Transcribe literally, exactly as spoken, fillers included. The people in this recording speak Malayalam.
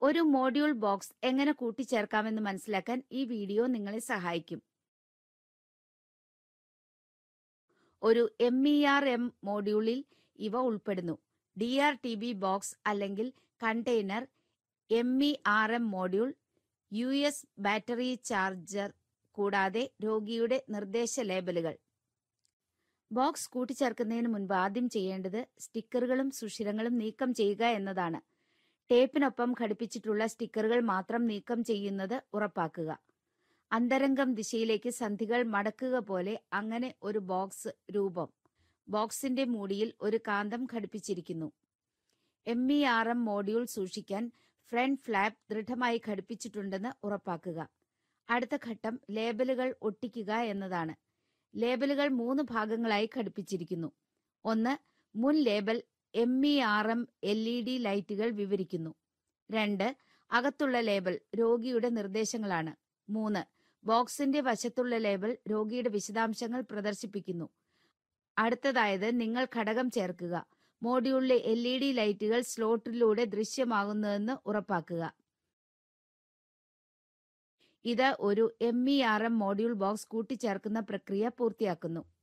ഒരു മോഡ്യൂൾ ബോക്സ് എങ്ങനെ കൂട്ടിച്ചേർക്കാമെന്ന് മനസ്സിലാക്കാൻ ഈ വീഡിയോ നിങ്ങളെ സഹായിക്കും. ഒരു എം ഇ ആർ എം മോഡ്യൂളിൽ ഇവ ഉൾപ്പെടുന്നു: D R T B box അല്ലെങ്കിൽ container, M E R M module, U S battery charger, കൂടാതെ രോഗിയുടെ നിർദ്ദേശ ലേബലുകൾ. ബോക്സ് കൂട്ടിച്ചേർക്കുന്നതിന് മുൻപ് ആദ്യം ചെയ്യേണ്ടത് സ്റ്റിക്കറുകളും സുഷിരങ്ങളും നീക്കം ചെയ്യുക എന്നതാണ്. ടേപ്പിനൊപ്പം ഘടിപ്പിച്ചിട്ടുള്ള സ്റ്റിക്കറുകൾ മാത്രം നീക്കം ചെയ്യുന്നത് ഉറപ്പാക്കുക. അന്തരംഗം ദിശയിലേക്ക് സന്ധികൾ മടക്കുക പോലെ അങ്ങനെ ഒരു ബോക്സ് രൂപം. ബോക്സിന്റെ മൂടിയിൽ ഒരു കാന്തം ഘടിപ്പിച്ചിരിക്കുന്നു. M E R M module സൂക്ഷിക്കാൻ ഫ്രണ്ട് ഫ്ലാപ്പ് ദൃഢമായി ഘടിപ്പിച്ചിട്ടുണ്ടെന്ന് ഉറപ്പാക്കുക. അടുത്ത ഘട്ടം ലേബലുകൾ ഒട്ടിക്കുക എന്നതാണ്. ലേബലുകൾ മൂന്ന് ഭാഗങ്ങളായി ഘടിപ്പിച്ചിരിക്കുന്നു. ഒന്ന്, മുൻ label M E R M L E D ലൈറ്റുകൾ വിവരിക്കുന്നു. രണ്ട്, അകത്തുള്ള ലേബൽ രോഗിയുടെ നിർദ്ദേശങ്ങളാണ്. മൂന്ന്, ബോക്സിന്റെ വശത്തുള്ള ലേബൽ രോഗിയുടെ വിശദാംശങ്ങൾ പ്രദർശിപ്പിക്കുന്നു. അടുത്തതായത് നിങ്ങൾ ഘടകം ചേർക്കുക. മോഡ്യൂളിലെ എൽ ഇ ഡി ലൈറ്റുകൾ സ്ലോട്ടിലൂടെ ദൃശ്യമാകുന്നതെന്ന് ഉറപ്പാക്കുക. ഇത് ഒരു M E R M module box കൂട്ടിച്ചേർക്കുന്ന പ്രക്രിയ പൂർത്തിയാക്കുന്നു.